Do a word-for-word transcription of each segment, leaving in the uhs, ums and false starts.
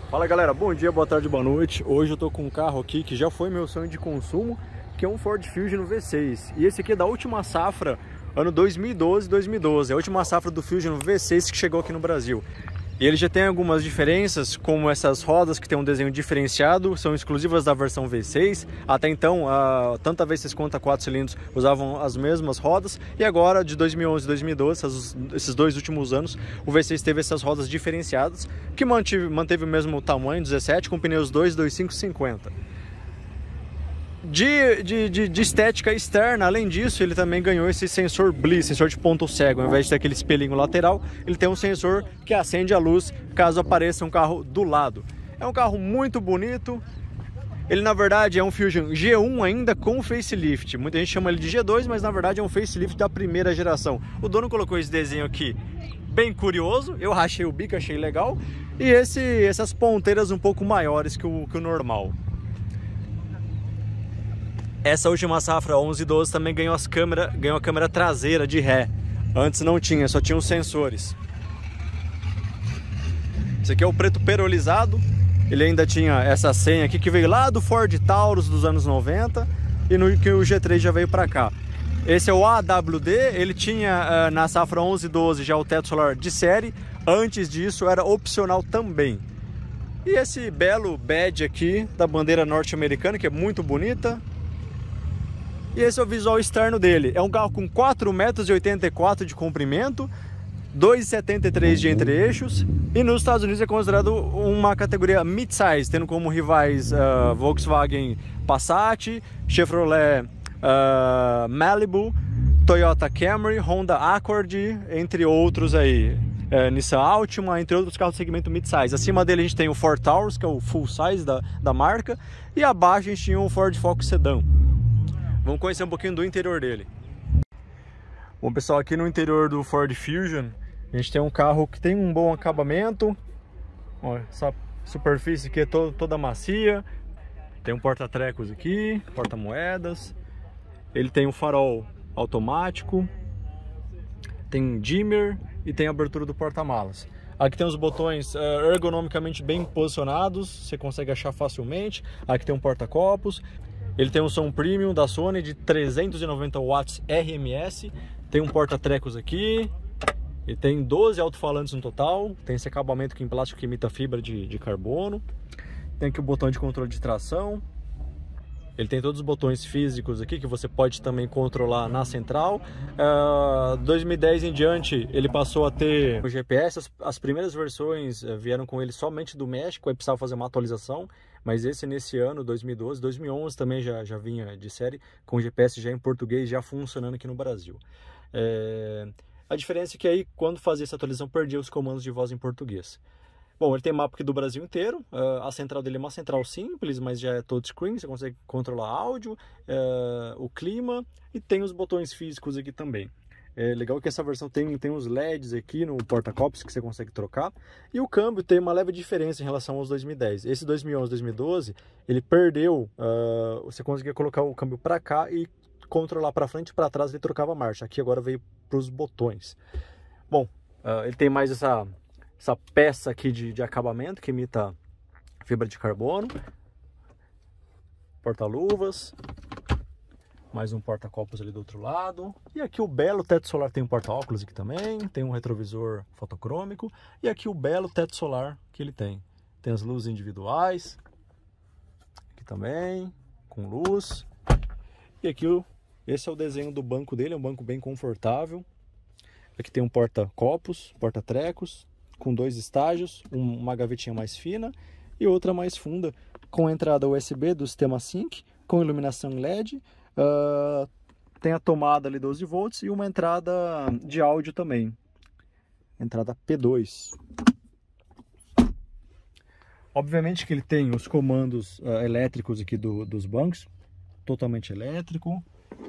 Fala galera, bom dia, boa tarde, boa noite. Hoje eu tô com um carro aqui que já foi meu sonho de consumo, que é um Ford Fusion V seis. E esse aqui é da última safra, ano dois mil e doze, dois mil e doze. É a última safra do Fusion V seis que chegou aqui no Brasil. E ele já tem algumas diferenças, como essas rodas que tem um desenho diferenciado, são exclusivas da versão V seis. Até então, a, tanto a V seis quanto a quatro cilindros usavam as mesmas rodas. E agora, de dois mil e onze e dois mil e doze, essas, esses dois últimos anos, o V seis teve essas rodas diferenciadas, que manteve, manteve o mesmo tamanho, dezessete, com pneus dois vírgula vinte e cinco cinquenta. De, de, de, de estética externa, além disso, ele também ganhou esse sensor B L I, sensor de ponto cego. Ao invés de ter aquele espelhinho lateral, ele tem um sensor que acende a luz caso apareça um carro do lado. É um carro muito bonito. Ele na verdade é um Fusion G um ainda com facelift. Muita gente chama ele de G dois, mas na verdade é um facelift da primeira geração. O dono colocou esse desenho aqui bem curioso, eu rachei o bico, achei legal. E esse, essas ponteiras um pouco maiores que o, que o normal. Essa última safra, onze e doze, também ganhou, as câmera, ganhou a câmera traseira de ré. Antes não tinha, só tinha os sensores. Esse aqui é o preto perolizado. Ele ainda tinha essa senha aqui que veio lá do Ford Taurus dos anos noventa. E no que o G três já veio para cá. Esse é o A W D. Ele tinha na safra onze e doze já o teto solar de série. Antes disso era opcional também. E esse belo badge aqui da bandeira norte-americana, que é muito bonita. E esse é o visual externo dele. É um carro com quatro metros e oitenta e quatro de comprimento, dois vírgula setenta e três de entre-eixos, e nos Estados Unidos é considerado uma categoria mid-size, tendo como rivais uh, Volkswagen Passat, Chevrolet uh, Malibu, Toyota Camry, Honda Accord, entre outros aí. Uh, Nissan Altima, entre outros carros do segmento mid-size. Acima dele a gente tem o Ford Taurus, que é o full size da, da marca, e abaixo a gente tinha o Ford Focus Sedan. Vamos conhecer um pouquinho do interior dele. Bom pessoal, aqui no interior do Ford Fusion a gente tem um carro que tem um bom acabamento. Ó, essa superfície aqui é to toda macia. Tem um porta-trecos aqui, porta-moedas. Ele tem um farol automático, tem dimmer e tem a abertura do porta-malas. Aqui tem os botões ergonomicamente bem posicionados, você consegue achar facilmente. Aqui tem um porta-copos. Ele tem um som premium da Sony de trezentos e noventa watts R M S. Tem um porta-trecos aqui. Ele tem doze alto-falantes no total. Tem esse acabamento aqui em plástico que imita fibra de, de carbono. Tem aqui o botão de controle de tração. Ele tem todos os botões físicos aqui que você pode também controlar na central. Uh, dois mil e dez em diante ele passou a ter o G P S. As, as primeiras versões uh, vieram com ele somente do México, aí precisava fazer uma atualização. Mas esse nesse ano, dois mil e doze, dois mil e onze também já, já vinha de série, com o G P S já em português, já funcionando aqui no Brasil. É... A diferença é que aí, quando fazia essa atualização, perdia os comandos de voz em português. Bom, ele tem mapa aqui do Brasil inteiro. Uh, a central dele é uma central simples, mas já é touchscreen, você consegue controlar áudio, uh, o clima, e tem os botões físicos aqui também. É legal que essa versão tem, tem uns L E Ds aqui no porta-copos que você consegue trocar. E o câmbio tem uma leve diferença em relação aos dois mil e dez. Esse dois mil e onze, dois mil e doze, ele perdeu, uh, você conseguia colocar o câmbio para cá e controlar para frente e para trás, ele trocava a marcha. Aqui agora veio para os botões. Bom, uh, ele tem mais essa... essa peça aqui de, de acabamento que imita fibra de carbono, porta-luvas, mais um porta-copos ali do outro lado, e aqui o belo teto solar, tem um porta-óculos aqui também, tem um retrovisor fotocrômico, e aqui o belo teto solar que ele tem. Tem as luzes individuais, aqui também, com luz, e aqui o, esse é o desenho do banco dele, é um banco bem confortável. Aqui tem um porta-copos, porta-trecos, com dois estágios, uma gavetinha mais fina e outra mais funda, com entrada U S B do sistema Sync, com iluminação L E D, uh, tem a tomada ali doze volts e uma entrada de áudio também, entrada P dois. Obviamente que ele tem os comandos uh, elétricos aqui do, dos bancos, totalmente elétrico,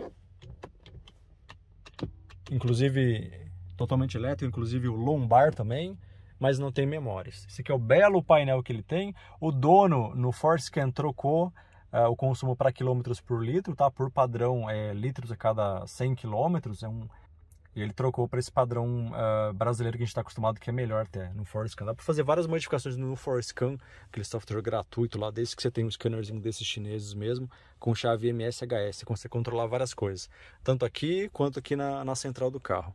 inclusive totalmente elétrico, inclusive o lombar também, mas não tem memórias. Esse aqui é o belo painel que ele tem. O dono no ForScan trocou uh, o consumo para quilômetros por litro, tá? Por padrão é litros a cada cem quilômetros, é um E ele trocou para esse padrão uh, brasileiro que a gente está acostumado, que é melhor até, no ForScan. Dá para fazer várias modificações no ForScan, aquele software gratuito lá, desde que você tem um scannerzinho desses chineses mesmo, com chave M S H S, você consegue controlar várias coisas. Tanto aqui, quanto aqui na, na central do carro.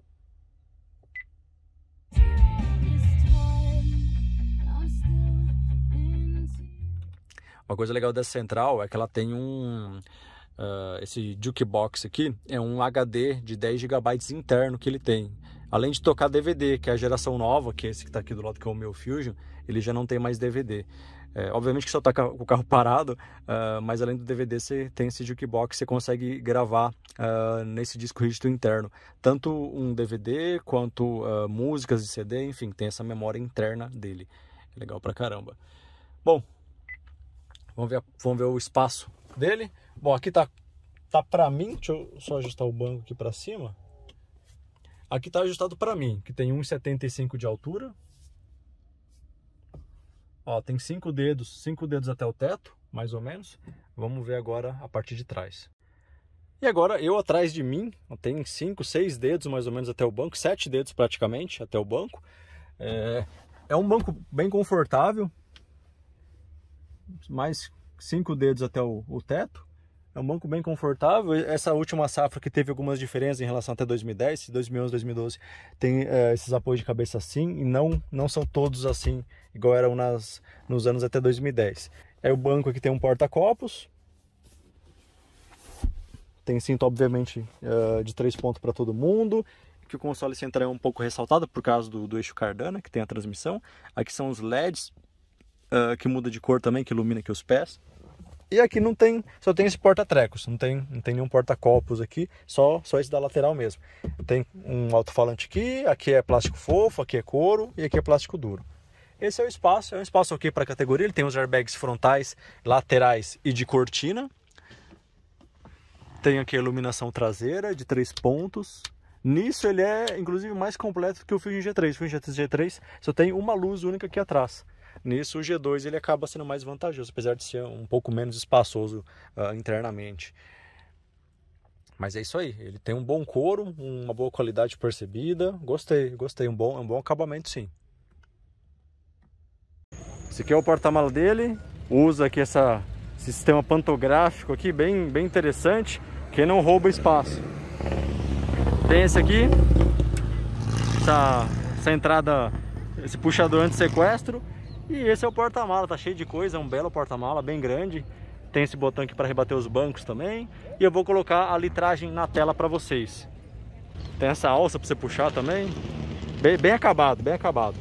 Uma coisa legal dessa central é que ela tem um... Uh, esse jukebox aqui é um H D de dez gigabytes interno que ele tem. Além de tocar D V D, que é a geração nova, que é esse que está aqui do lado, que é o meu Fusion, ele já não tem mais D V D. É, obviamente que só está com o carro parado, uh, mas além do D V D você tem esse jukebox, você consegue gravar uh, nesse disco rígido interno. Tanto um D V D, quanto uh, músicas de C D, enfim, tem essa memória interna dele. É legal pra caramba. Bom, vamos ver, vamos ver o espaço dele. Bom, aqui tá, tá pra mim, deixa eu só ajustar o banco aqui pra cima. Aqui tá ajustado pra mim, que tem um e setenta e cinco de altura. Ó, tem cinco dedos, cinco dedos até o teto, mais ou menos. Vamos ver agora a parte de trás. E agora eu atrás de mim, tem cinco, seis dedos mais ou menos até o banco, sete dedos praticamente até o banco. É, é um banco bem confortável, mais cinco dedos até o, o teto. É um banco bem confortável. Essa última safra que teve algumas diferenças em relação até dois mil e dez, dois mil e onze, dois mil e doze, tem é, esses apoios de cabeça assim, e não, não são todos assim, igual eram nas, nos anos até dois mil e dez. É o banco aqui tem um porta-copos. Tem cinto, obviamente, uh, de três pontos para todo mundo. Que o console central é um pouco ressaltado por causa do, do eixo Cardano, que tem a transmissão. Aqui são os L E Ds, uh, que muda de cor também, que ilumina aqui os pés. E aqui não tem, só tem esse porta-trecos, não tem, não tem nenhum porta-copos aqui, só, só esse da lateral mesmo. Tem um alto-falante aqui, aqui é plástico fofo, aqui é couro e aqui é plástico duro. Esse é o espaço, é um espaço aqui para a categoria, ele tem os airbags frontais, laterais e de cortina. Tem aqui a iluminação traseira de três pontos. Nisso ele é, inclusive, mais completo que o Fusion G três. O Fusion G três só tem uma luz única aqui atrás. Nisso o G dois ele acaba sendo mais vantajoso, apesar de ser um pouco menos espaçoso uh, internamente. Mas é isso aí, ele tem um bom couro, uma boa qualidade percebida. Gostei, gostei, um bom, um bom acabamento sim. Esse aqui é o porta-mala dele, usa aqui essa, esse sistema pantográfico aqui, bem, bem interessante, que não rouba espaço. Tem esse aqui, essa, essa entrada, esse puxador anti-sequestro. E esse é o porta-mala, tá cheio de coisa, é um belo porta-mala, bem grande. Tem esse botão aqui para rebater os bancos também. E eu vou colocar a litragem na tela para vocês. Tem essa alça para você puxar também. Bem, bem acabado, bem acabado.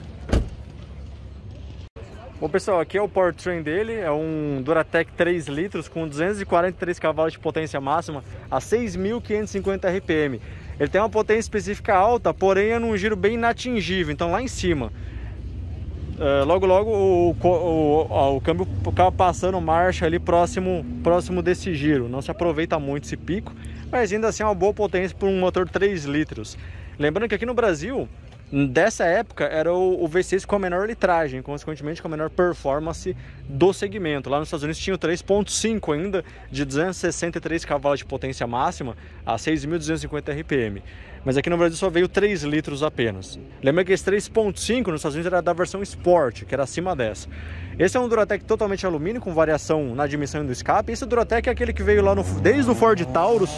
Bom pessoal, aqui é o powertrain dele, é um Duratec três litros com duzentos e quarenta e três cavalos de potência máxima a seis mil quinhentos e cinquenta R P M. Ele tem uma potência específica alta, porém é num giro bem inatingível, então lá em cima. Uh, logo logo o, o, o, o câmbio acaba passando marcha ali próximo, próximo desse giro. Não se aproveita muito esse pico, mas ainda assim é uma boa potência para um motor três litros. Lembrando que aqui no Brasil, dessa época, era o, o V seis com a menor litragem, consequentemente com a menor performance do segmento. Lá nos Estados Unidos tinha o três ponto cinco ainda, de duzentos e sessenta e três cavalos de potência máxima a seis mil duzentos e cinquenta R P M. Mas aqui no Brasil só veio três litros apenas. Lembra que esse três ponto cinco nos Estados Unidos era da versão Sport, que era acima dessa. Esse é um Duratec totalmente alumínio, com variação na admissão e no escape. Esse Duratec é aquele que veio lá no, desde o Ford Taurus.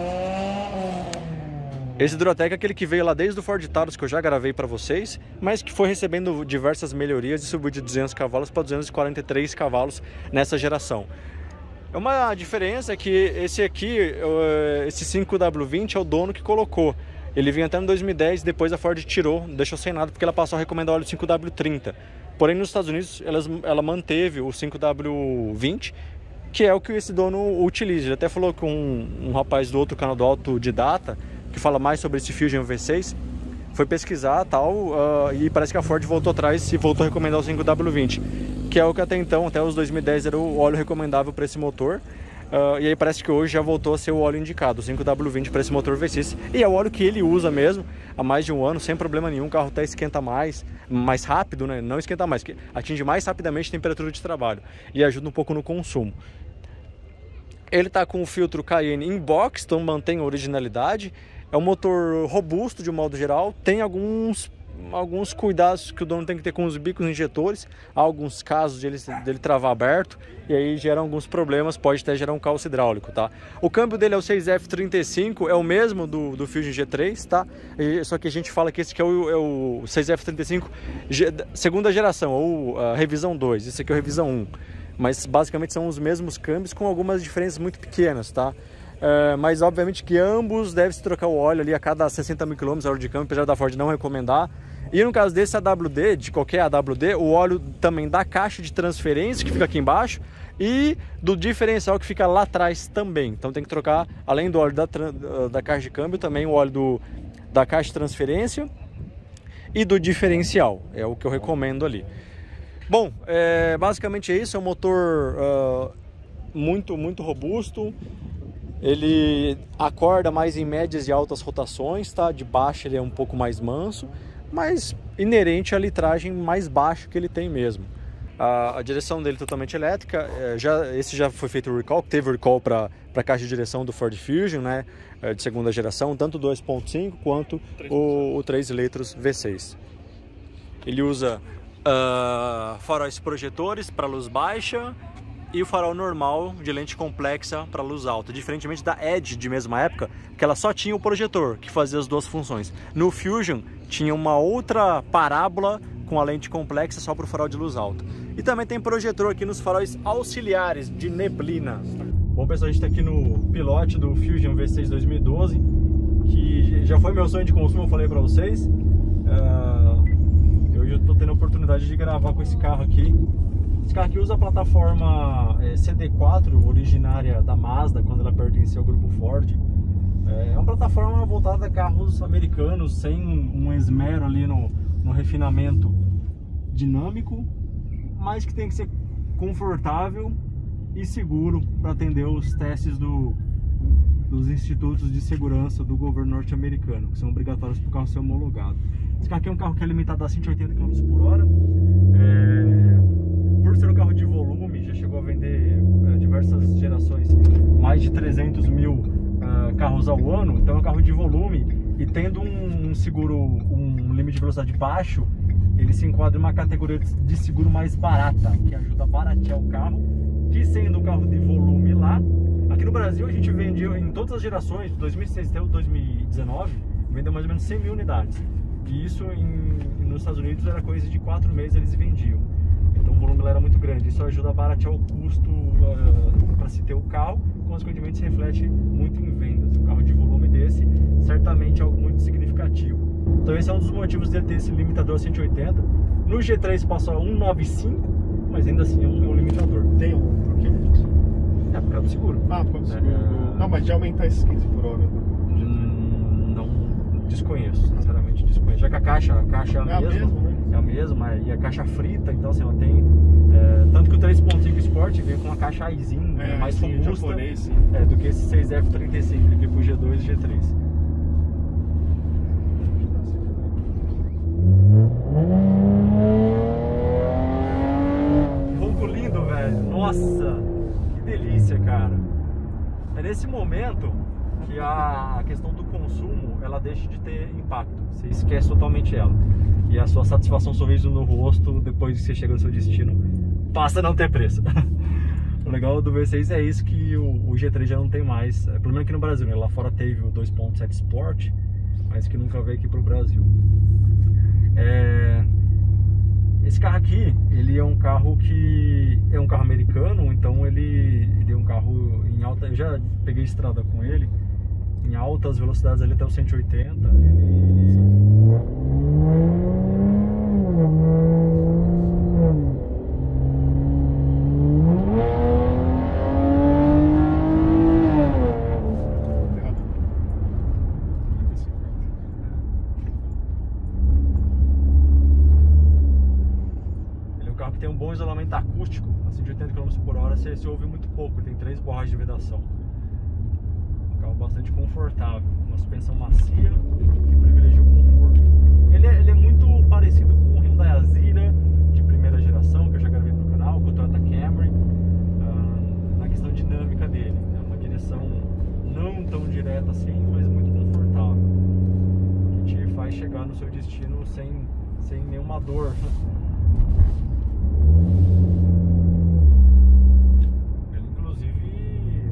Esse Duratec é aquele que veio lá desde o Ford Taurus, que eu já gravei para vocês, mas que foi recebendo diversas melhorias e subiu de duzentos cavalos para duzentos e quarenta e três cavalos nessa geração. Uma diferença é que esse aqui, esse cinco W vinte, é o dono que colocou. Ele vinha até no dois mil e dez, depois a Ford tirou, deixou sem nada, porque ela passou a recomendar o óleo cinco W trinta. Porém, nos Estados Unidos, ela, ela manteve o cinco W vinte, que é o que esse dono utiliza. Ele até falou com um, um rapaz do outro canal do Autodidata, que fala mais sobre esse Fusion V seis, foi pesquisar tal, uh, e parece que a Ford voltou atrás e voltou a recomendar o cinco W vinte, que é o que até então, até os dois mil e dez, era o óleo recomendável para esse motor. Uh, e aí parece que hoje já voltou a ser o óleo indicado, o cinco W vinte para esse motor V seis. E é o óleo que ele usa mesmo há mais de um ano, sem problema nenhum. O carro até esquenta mais, mais rápido, né? Não esquenta mais, atinge mais rapidamente a temperatura de trabalho e ajuda um pouco no consumo. Ele está com o filtro Cayenne in box, então mantém a originalidade. É um motor robusto de um modo geral, tem alguns, alguns cuidados que o dono tem que ter com os bicos injetores. Há alguns casos de ele, dele travar aberto e aí gera alguns problemas, pode até gerar um calço hidráulico, tá? O câmbio dele é o seis F trinta e cinco, é o mesmo do, do Fusion G três, tá? E, só que a gente fala que esse aqui é o, é o seis F trinta e cinco segunda geração, ou a revisão dois, esse aqui é a revisão um. Mas basicamente são os mesmos câmbios com algumas diferenças muito pequenas, tá? É, mas obviamente que ambos devem se trocar o óleo ali a cada sessenta mil quilômetros, óleo de câmbio, apesar da Ford não recomendar. E no caso desse A W D, de qualquer A W D, o óleo também da caixa de transferência, que fica aqui embaixo, e do diferencial que fica lá atrás também. Então tem que trocar, além do óleo da, da caixa de câmbio, também o óleo do, da caixa de transferência e do diferencial. É o que eu recomendo ali. Bom, é, basicamente é isso. É um motor uh, muito, muito robusto. Ele acorda mais em médias e altas rotações, tá? De baixo ele é um pouco mais manso, mas inerente à litragem mais baixa que ele tem mesmo. A, a direção dele é totalmente elétrica, é, já, esse já foi feito o recall, teve o recall para a caixa de direção do Ford Fusion, né? É, de segunda geração, tanto o dois ponto cinco quanto o, o três litros V seis. Ele usa uh, faróis projetores para luz baixa e o farol normal de lente complexa para luz alta, diferentemente da Edge de mesma época, que ela só tinha o projetor, que fazia as duas funções. No Fusion tinha uma outra parábola com a lente complexa só para o farol de luz alta. E também tem projetor aqui nos faróis auxiliares de neblina. Bom pessoal, a gente está aqui no pilote do Fusion V seis dois mil e doze, que já foi meu sonho de consumo, eu falei para vocês. Uh, eu estou tendo a oportunidade de gravar com esse carro aqui. Esse carro aqui usa a plataforma é, C D quatro, originária da Mazda, quando ela pertencia ao grupo Ford. É uma plataforma voltada a carros americanos, sem um esmero ali no, no refinamento dinâmico, mas que tem que ser confortável e seguro para atender os testes do, dos institutos de segurança do governo norte-americano, que são obrigatórios para o carro ser homologado. Esse carro aqui é um carro que é limitado a cento e oitenta quilômetros por hora. É... Por ser um carro de volume, já chegou a vender uh, diversas gerações, mais de trezentos mil uh, carros ao ano. Então é um carro de volume e tendo um, um seguro, um limite de velocidade baixo, ele se enquadra em uma categoria de seguro mais barata, que ajuda a baratear o carro, que sendo um carro de volume lá. Aqui no Brasil a gente vendeu em todas as gerações, de dois mil e seis até dois mil e dezenove, vendeu mais ou menos cem mil unidades. E isso em, nos Estados Unidos era coisa de quatro meses eles vendiam. Então o volume lá era muito grande, isso ajuda a baratear o custo uh, para se ter o carro, consequentemente se reflete muito em vendas. Um carro de volume desse certamente é algo muito significativo. Então esse é um dos motivos de ter esse limitador a cento e oitenta. No G três passou a cento e noventa e cinco, mas ainda assim é um, é um limitador. Tem um porquê disso? É por causa do seguro. Ah, por causa do seguro. É... Não, mas de aumentar esses quinze por hora. Hum, não desconheço, sinceramente desconheço. Já que a caixa, a caixa é a é mesma. A mesma, né? É a mesma, e a caixa frita, então assim, ela tem é, tanto que o três ponto cinco Sport vem com uma caixa Aisin, é, mais sim, robusta japonês, sim. É, do que esse seis F trinta e cinco, que veio com o G dois e G três. Ronco lindo, velho. Nossa, que delícia, cara. É nesse momento que a questão do consumo ela deixa de ter impacto, você esquece totalmente ela, e a sua satisfação, sorriso no rosto depois que você chega no seu destino passa a não ter preço. O legal do V seis é isso, que o, o G três já não tem mais, é, pelo menos aqui no Brasil, né? Lá fora teve o dois ponto sete Sport, mas que nunca veio aqui pro Brasil. É... Esse carro aqui, ele é um carro que é um carro americano, então ele, ele é um carro em alta, eu já peguei estrada com ele, em altas velocidades ali até os cento e oitenta. Ele... Ele é um carro que tem um bom isolamento acústico, a cento e oitenta quilômetros por hora você, você ouve muito pouco, tem três borrachas de vedação. Bastante confortável, uma suspensão macia que privilegia o conforto. Ele é, ele é muito parecido com o Hyundai Azira de primeira geração, que eu já gravei pro canal, com o Toyota Camry, uh, na questão dinâmica dele. É uma direção não tão direta assim, mas muito confortável. chegar no seu destino sem, sem nenhuma dor. Ele inclusive...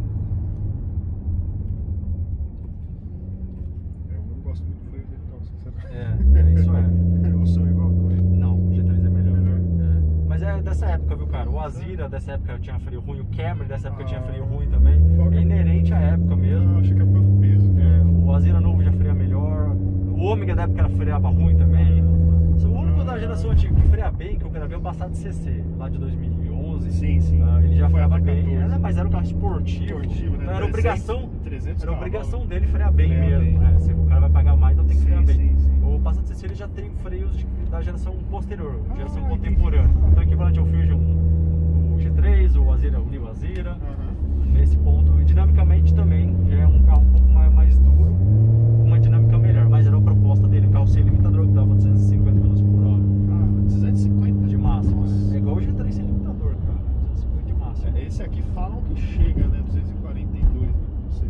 Eu não gosto muito do freio dele, então, sinceramente. É, é, isso é. O seu é igual também? Não, o G três é melhor. Melhor? É. Mas é dessa época, viu, cara? O Azira dessa época tinha freio ruim, o Camry dessa época Ah, tinha freio ruim também. foca. É inerente à época mesmo. Eu achei que é por causa do peso. É, o Azira novo já freia melhor. O Ômega da época era freava ruim também. O único da geração antiga que freia bem, que eu gravei, é o Passat C C, lá de dois mil e onze. Sim, sim. Ah, ele já Foi freava até bem, quatorze. era, mas era um carro esportivo. Esportivo, né? Então era trezentos, obrigação, trezentos era cavalos. obrigação dele frear bem Frear mesmo. bem. É, se o cara vai pagar mais, então tem que Sim, frear bem. sim, sim. O Passat C C ele já tem freios de- da geração posterior, Ah, geração entendi. contemporânea. Então equivalente ao Fusion, o G três, o Azira, o New Azira. Aham. Nesse ponto, e dinamicamente também já é um carro um pouco mais, mais duro, uma dinâmica melhor, mas era a proposta dele, um carro sem limitador que dava duzentos e cinquenta quilômetros por hora Cara, duzentos e cinquenta de máximo. Nossa. É igual o G três sem limitador, cara, duzentos e cinquenta de máximo. É, esse aqui falam que chega, né? duzentos e quarenta e dois, né? Não sei.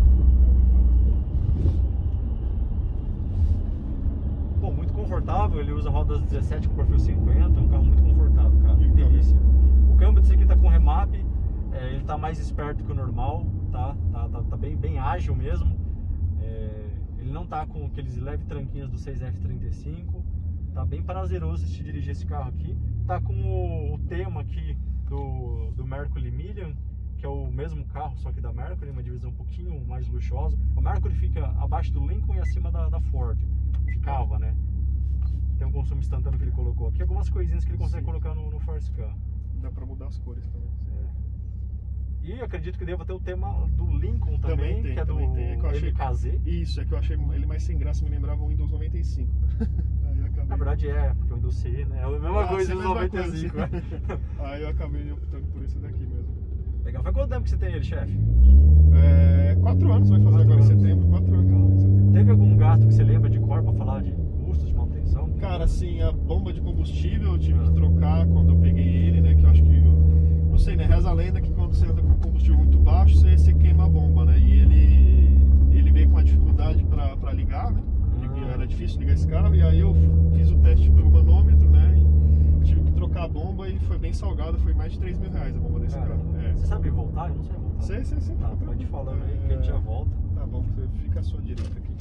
Bom, muito confortável, ele usa rodas dezessete com perfil cinquenta, é um carro muito confortável, cara, E o que câmbio? delícia. O câmbio desse aqui tá com remap, é, ele tá mais esperto que o normal, tá, tá, tá, tá bem, bem ágil mesmo. É, ele não tá com aqueles leves tranquinhos do seis F trinta e cinco, tá bem prazeroso de dirigir esse carro aqui. Tá com o, o tema aqui do, do Mercury Million, que é o mesmo carro, só que da Mercury, uma divisão um pouquinho mais luxuosa. O Mercury fica abaixo do Lincoln e acima da, da Ford, ficava, né? Tem um consumo instantâneo que ele colocou aqui, algumas coisinhas que ele consegue Sim. colocar no, no Force Car. Dá pra mudar as cores também. E eu acredito que deva ter o tema do Lincoln também, Também tem, que é do também tem. É que eu achei- M K Z. Isso, é que eu achei ele mais sem graça, me lembrava o Windows noventa e cinco. Aí eu acabei... Na verdade é, porque o Windows C, né? É a mesma Ah, coisa sim, dos mesma noventa e cinco. coisa. né? Aí eu acabei optando por esse daqui mesmo. Legal. Faz quanto tempo que você tem ele, chefe? É, quatro anos vai fazer Quatro agora anos. em setembro. Quatro anos em setembro. Teve algum gasto que você lembra de cor pra falar de custos de manutenção? Cara, assim, a bomba de combustível eu tive que trocar quando eu peguei ele, né? Que eu acho que, não sei, né? Reza a lenda que quando você anda com combustível muito baixo, você, você queima a bomba, né? E ele, ele veio com uma dificuldade pra, pra ligar, né? Ele- Ah. Era difícil ligar esse carro, e aí eu fiz o teste pelo manômetro, né? E tive que trocar a bomba e foi bem salgado, foi mais de três mil reais a bomba desse Cara, carro. É. você sabe voltar? Eu não sei voltar. Sei, sei, sei. Tá, pode falar aí que a gente já volta. Tá bom, você fica à sua direita aqui.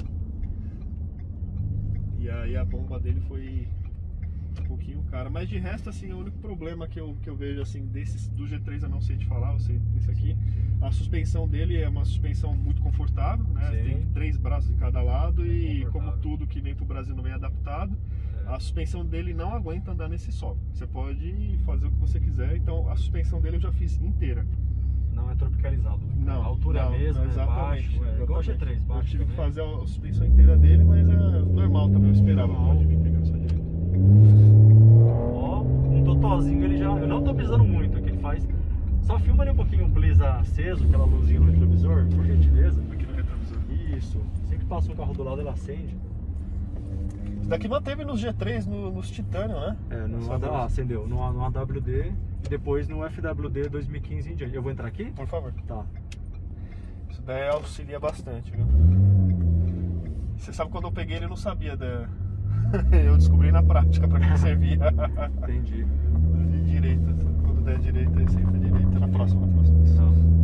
E aí a bomba dele foi um pouquinho cara. Mas de resto, assim, o único problema que eu, que eu vejo, assim, desses, do G três eu não sei te falar, eu sei desse aqui. A suspensão dele é uma suspensão muito confortável, né? Sim. Tem três braços de cada lado Bem e como confortável. tudo que vem pro Brasil não vem adaptado, É. a suspensão dele não aguenta andar nesse solo. Você pode fazer o que você quiser, então a suspensão dele eu já fiz inteira. Não é tropicalizado. Não, A altura não, é a mesma, não, é exatamente, baixo. É igual o G três, Eu baixo tive que também. fazer a suspensão inteira dele, mas é normal também, eu esperava. Normal. Pode vir pegando sua direita. Ó, um totozinho ele já... Eu não tô precisando muito, é que ele faz... Só filma ali um pouquinho o bliza aceso, aquela luzinha no retrovisor, por gentileza. Aqui no retrovisor. Isso. Sempre que passa um carro do lado, ele acende. Isso daqui manteve nos G três, no, nos Titânio, né? É, no Essa A- luz. ah, acendeu. No, A- no A W D e depois no F W D dois mil e quinze em diante. Eu vou entrar aqui? Por favor. Tá. Isso daí auxilia bastante, viu? Você sabe, quando eu peguei ele eu não sabia da... Eu descobri na prática pra que servia. Entendi. De direita, quando der direita, aí sempre direita. Na próxima, na próxima. Tá.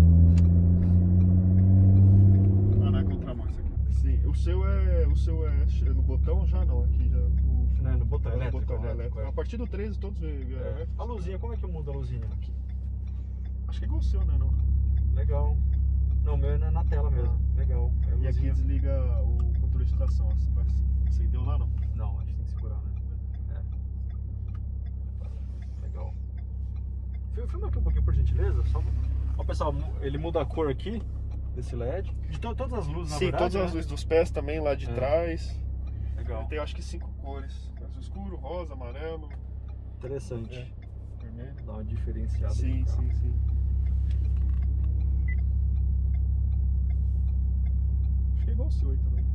Ah, não é contramão isso aqui. Sim, o seu é. O seu é no botão já não, aqui já. O, Não, é no botão é no elétrico, botão elétrico, elétrico. é. A partir do treze todos vêm. É. A luzinha, como é que eu mudo a luzinha? Aqui. Acho que é igual o seu, né? Não? Legal. Não, o meu é na na tela mesmo. Legal. É a E aqui luzinha. desliga o controle de tração. ó. Mas acendeu lá não? Não, a gente tem que segurar, né? É. Legal. Fil- Filma aqui um pouquinho, por gentileza. Só... Ó, pessoal, mu- ele muda a cor aqui desse L E D. De to- todas as luzes, na Sim, verdade, todas as né? luzes dos pés também lá de É. trás. Legal. Tem acho que cinco cores. Azul escuro, rosa, amarelo, Interessante. é, vermelho. Dá uma diferenciada. Sim, no carro. sim, sim. Acho que é igual o seu aí também.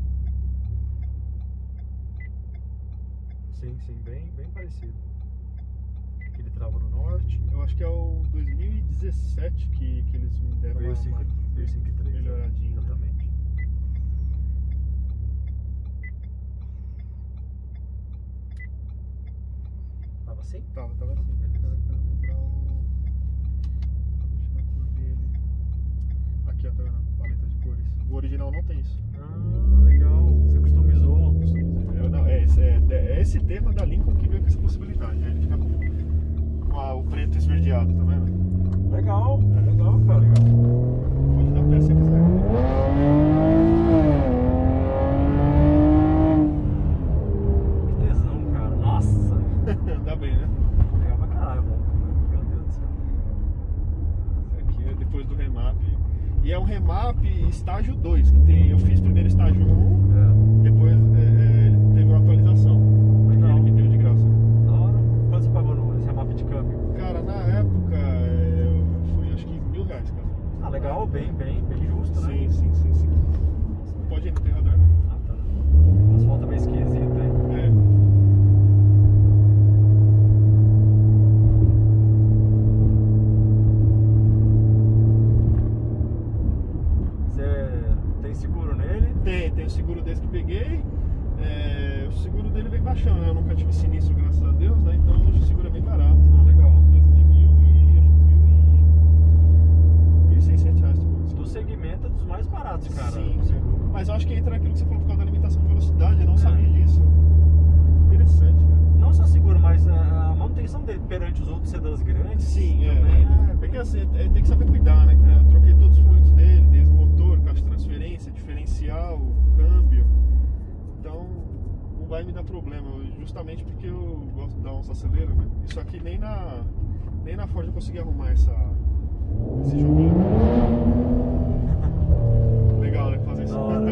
Sim, sim, bem, bem parecido. Aqui ele trava no norte. Eu acho que é o dois mil e dezessete que, que eles me deram Veio uma, cinco- uma veio cinco e três, melhoradinha. Né? exatamente. Tava assim? Tava, tava assim. Cara, quero lembrar o... Deixa eu ver a cor dele. Aqui, ó, tá vendo? A paleta de cores. O original não tem isso. Ah, legal. Você customizou. É, não, é, esse, é, é esse tema da Lincoln que veio com essa possibilidade. Aí ele fica com, com a, o preto esverdeado, tá vendo? Legal, é legal, cara. Legal. Pode dar pé se quiser. Que tesão, cara. Nossa. Dá bem, né? Legal pra caralho, bom. Meu Deus do céu. Esse aqui é depois do remap. E é um remap estágio dois, que tem, eu fiz primeiro estágio um, É. depois é, é, ele teve uma atualização. Legal. E ele me deu de graça. Da hora. Quanto você pagou no esse remap de câmbio? Cara, na época é, foi acho que mil reais, cara. Ah, legal, bem, bem, bem justo, né? Sim, sim, sim, sim. Pode ir, não tem radar não. Ah, tá. O asfalto é meio esquisito, hein? É. Você tem seguro nele? Tem, tem o seguro desse que peguei. É, o seguro dele vem baixando, né? Eu nunca tive sinistro, graças a Deus, né? Então hoje o seguro é bem barato. Ah, legal. Coisa de mil e acho que mil e mil e seiscentos reais. Tipo, Do segmento é dos mais baratos, cara. sim, o sim. seguro. Mas eu acho que entra naquilo que você falou por causa da limitação de velocidade. Eu não É. sabia disso. Interessante, né? Não só seguro, mas a manutenção dele perante os outros sedãs grandes. Sim, é. também é, porque assim, é, tem que saber cuidar, né? Que, né, eu troquei todos os fluidos dele, desde o motor, caixa de transferência, diferencial, câmbio. Então não vai me dar problema, justamente porque eu gosto de dar uns aceleros, né? Isso aqui nem na, nem na Ford eu consegui arrumar essa, esse joguinho. Legal, né? Fazer isso. Da hora.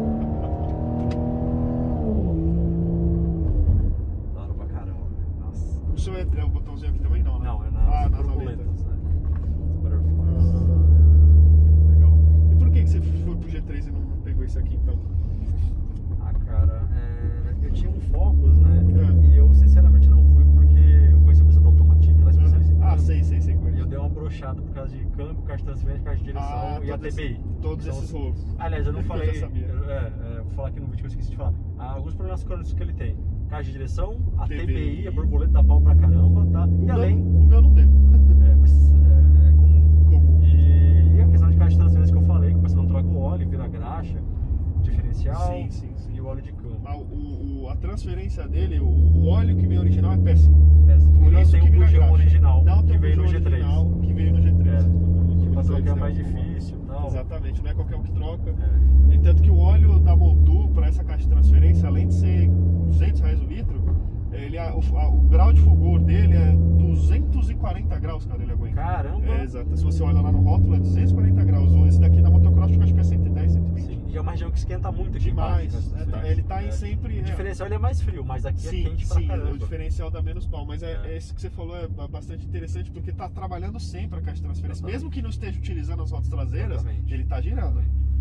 Da hora pra caramba. Nossa. O seu é, é o botãozinho aqui também não, né? Não, é na ah, nas borboletas, aletas. né? Butterflies. Ah. Legal. E por que que você foi pro G três e não pegou esse aqui então? Ah, cara, é, eu tinha um Focus, né? É. E eu sinceramente não fui porque eu conheci o pessoal da Automatic, ela é especialista em Ah, câmbio. sei, sei, sei com E eu isso. dei uma brochada por causa de câmbio, caixa de transferência, caixa de direção Ah, e a todos T B I. esses- todos São esses os- rolos. Aliás, eu não Eu falei. já sabia. eu- é, é, vou falar aqui no vídeo que eu esqueci de falar. Há alguns problemas crônicos que ele tem: caixa de direção, a T B I, T B I, a borboleta dá pau pra caramba, tá? O E meu- além. O meu não deu. É, mas é, é comum. Comum. E, e a questão de caixa de transferência que eu falei, que você não troca o óleo, vira graxa, diferencial Sim, sim, sim. e o óleo de câmbio. Ah, o, o- a transferência dele, o, o óleo que vem original é péssimo. Péssimo. Por Não isso tem que o vira bujão graxa. original Não tem que o veio no bujão G três. original que veio no G três. É. Exatamente. Pra Então, trocar é eles mais derrubam. difícil e tal. Exatamente, não é qualquer um que troca. É. No entanto que o óleo da Motul para essa caixa de transferência, além de ser duzentos reais o litro, ele, a- o, a- o grau de fulgor dele é duzentos e quarenta graus, cara, ele aguenta. Caramba! É, exato. Se você olha lá no rótulo, é duzentos e quarenta graus. Esse daqui da motocross eu acho que é cento e dez, cento e vinte. Sim, e é uma região que esquenta muito aqui Demais. embaixo. É, tá- ele tá em sempre. O diferencial ele é mais frio, mas aqui Sim, é quente pra sim, caramba. o diferencial dá menos pau, mas é, É. é isso que você falou é ba- bastante interessante porque tá trabalhando sempre a caixa de transferência, Exatamente. mesmo que não esteja utilizando as rodas traseiras, Exatamente. ele tá girando.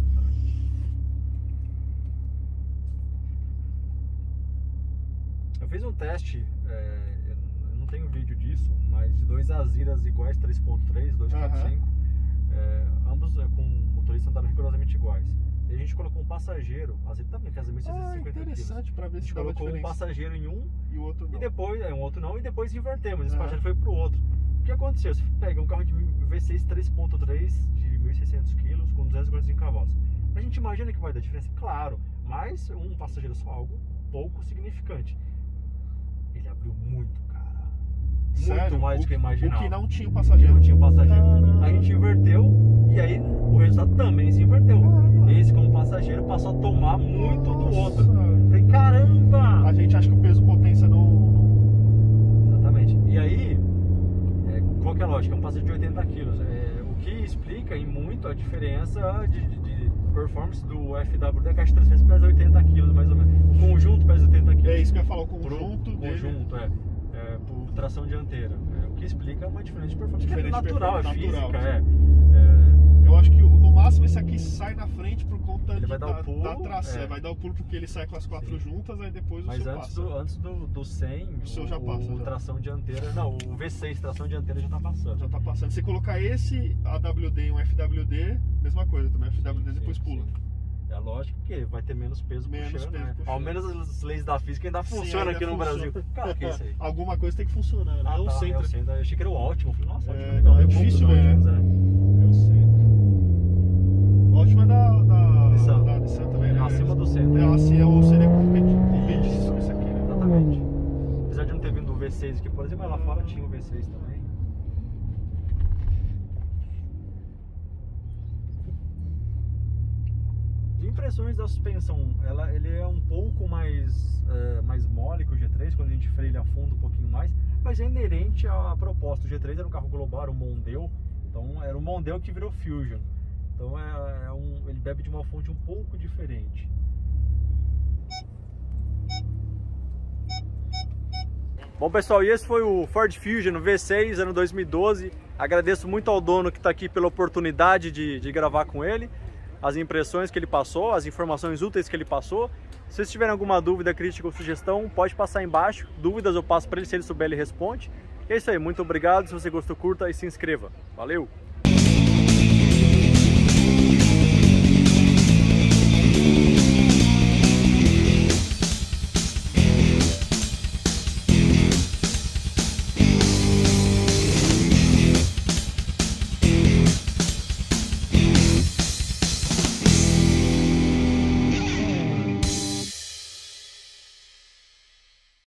Eu fiz um teste, é, eu eu não tenho vídeo disso, mas de dois Aziras iguais três ponto três, dois ponto cinco, é, ambos é, com motorista andaram rigorosamente iguais. E a gente colocou um passageiro, a Zira também, que é mil seiscentos e Ah, cinquenta quilos. interessante pra ver A se gente dava colocou um diferença. passageiro em um E o outro não. e depois, é um outro não, e depois invertemos. Esse Ah. passageiro foi pro outro. O que aconteceu? Você pega um carro de V seis três ponto três de mil e seiscentos quilos com duzentos e quarenta e cinco cavalos. A gente imagina que vai dar diferença, claro, mas um passageiro só algo pouco significante. Ele abriu muito, cara. Muito Sério? mais do O- que eu imaginava. O que não tinha o Porque passageiro. não tinha um passageiro. Caramba. A gente inverteu e aí o resultado também se inverteu. Caramba. Esse como passageiro passou a tomar muito do Nossa. outro. Falei, caramba! A gente acha que o peso potência não. Exatamente. E aí, é, qual que é a lógica? É um passageiro de oitenta quilos. É, o que explica em muito a diferença de, de- de performance do F W D, a caixa de transferência pesa oitenta quilos mais ou menos. O conjunto pesa oitenta quilos. É isso que eu ia falar, o Pro conjunto dele. conjunto, é. É, por tração dianteira. É, o que explica uma diferença de performance. Que é Diferente de natural, é performance, física, natural. é. É, Eu acho que no máximo esse aqui sai na frente por conta Ele de, vai dar da, o pulo, da tração. é. Vai dar o pulo porque ele sai com as quatro Sim. juntas, aí depois Mas o seu antes passa. do, antes do, do cem, O seu já passa, o já. tração dianteira. Não, o V seis tração dianteira já tá passando. Já tá passando. Se colocar esse A W D e um F W D, mesma coisa também. F W D Sim, depois sim, pula. sim. É lógico que vai ter menos peso Menos puxando, peso né? puxando. Ao menos as leis da física ainda Sim, funcionam ainda aqui no funciona. Brasil. Cara, que é isso aí? Alguma coisa tem que funcionar, né? Ah, é um tá, centro. é o centro. Eu achei que era o ótimo. Eu falei, nossa, É, ótimo. não, legal. é Eu compro difícil os ver, né? ótimos, é. É o centro. O ótimo é da, da, Nissan. da Nissan também, né? Acima do centro. É, assim, é o seria competitivo isso aqui, né? Exatamente. Apesar de não ter vindo o V seis aqui, por exemplo, mas lá fora tinha o V seis também. De impressões da suspensão, ela, ele é um pouco mais, uh, mais mole que o G três, quando a gente freia ele a fundo um pouquinho mais, mas é inerente à proposta. O G três era um carro global, era um Mondeo, então era um Mondeo que virou Fusion. Então é, é um, ele bebe de uma fonte um pouco diferente. Bom pessoal, e esse foi o Ford Fusion V seis, ano dois mil e doze. Agradeço muito ao dono que está aqui pela oportunidade de, de gravar com ele, as impressões que ele passou, as informações úteis que ele passou. Se vocês tiverem alguma dúvida, crítica ou sugestão, pode passar aí embaixo. Dúvidas eu passo para ele, se ele souber ele responde. É isso aí, muito obrigado, se você gostou curta e se inscreva. Valeu!